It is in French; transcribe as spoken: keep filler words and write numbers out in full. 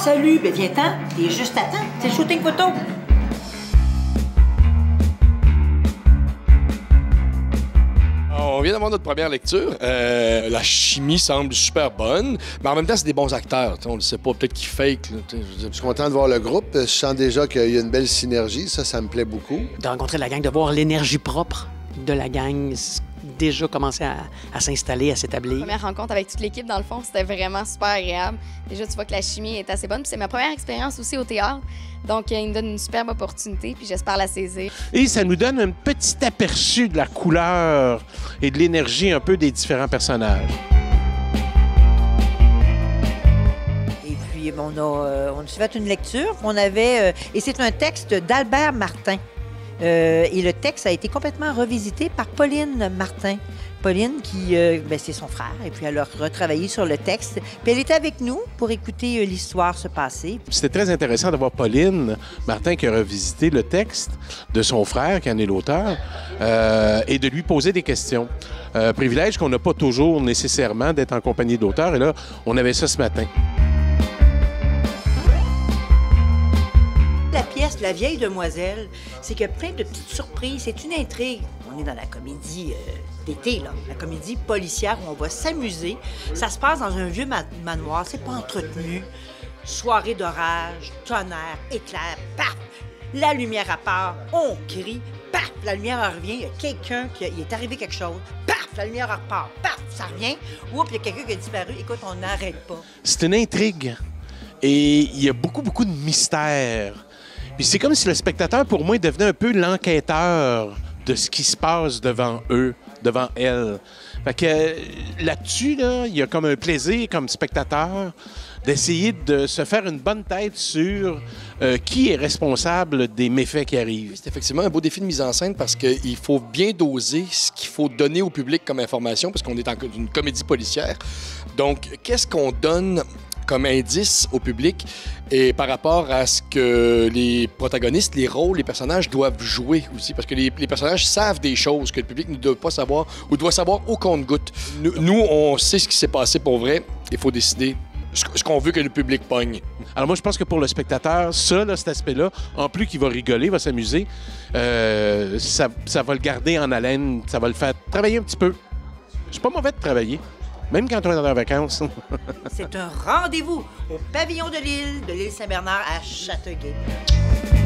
salut! Ben viens-t'en, t'es juste à temps, c'est le shooting photo. On vient d'avoir notre première lecture. Euh, la chimie semble super bonne, mais en même temps, c'est des bons acteurs. On ne sait pas, peut-être qu'ils fake. Là, je suis content de voir le groupe. Je sens déjà qu'il y a une belle synergie. Ça, ça me plaît beaucoup. De rencontrer la gang, de voir l'énergie propre de la gang déjà commencer à, à s'installer, à s'établir. Première rencontre avec toute l'équipe, dans le fond, c'était vraiment super agréable. Déjà, tu vois que la chimie est assez bonne. Puis c'est ma première expérience aussi au théâtre. Donc, il me donne une superbe opportunité, puis j'espère la saisir. Et ça nous donne un petit aperçu de la couleur et de l'énergie un peu des différents personnages. Et puis, on a, euh, on a fait une lecture. On avait, euh, et c'est un texte d'Albert Martin. Euh, et le texte a été complètement revisité par Pauline Martin. Pauline, qui, euh, ben, c'est son frère, et puis elle a retravaillé sur le texte. Puis elle était avec nous pour écouter euh, l'histoire se passer. C'était très intéressant d'avoir Pauline Martin qui a revisité le texte de son frère, qui en est l'auteur, euh, et de lui poser des questions. Euh, privilège qu'on n'a pas toujours nécessairement d'être en compagnie d'auteurs, et là, on avait ça ce matin. La pièce La vieille demoiselle, c'est qu'il y a plein de petites surprises. C'est une intrigue. On est dans la comédie euh, d'été, là. La comédie policière où on va s'amuser. Ça se passe dans un vieux ma manoir. C'est pas entretenu. Soirée d'orage, tonnerre, éclair, paf! La lumière à part, on crie, paf! La lumière revient. Il y a quelqu'un qui a, il est arrivé quelque chose. Paf! La lumière repart, paf! Ça revient. Oups, il y a quelqu'un qui a disparu. Écoute, on n'arrête pas. C'est une intrigue. Et il y a beaucoup, beaucoup de mystères. Puis c'est comme si le spectateur, pour moi, devenait un peu l'enquêteur de ce qui se passe devant eux, devant elle. Fait que euh, là-dessus, là, il y a comme un plaisir, comme spectateur, d'essayer de se faire une bonne tête sur euh, qui est responsable des méfaits qui arrivent. C'est effectivement un beau défi de mise en scène parce qu'il faut bien doser ce qu'il faut donner au public comme information, parce qu'on est dans une comédie policière. Donc, qu'est-ce qu'on donne comme indice au public et par rapport à ce que les protagonistes, les rôles, les personnages doivent jouer aussi, parce que les, les personnages savent des choses que le public ne doit pas savoir ou doit savoir au compte-gouttes. Nous, nous, on sait ce qui s'est passé pour vrai. Il faut décider ce, ce qu'on veut que le public pogne. Alors moi, je pense que pour le spectateur, ça, là, cet aspect-là, en plus qu'il va rigoler, va s'amuser, euh, ça, ça va le garder en haleine, ça va le faire travailler un petit peu. C'est pas mauvais de travailler. Même quand on est dans les vacances. C'est un rendez-vous au pavillon de l'île, de l'île Saint-Bernard à Châteauguay.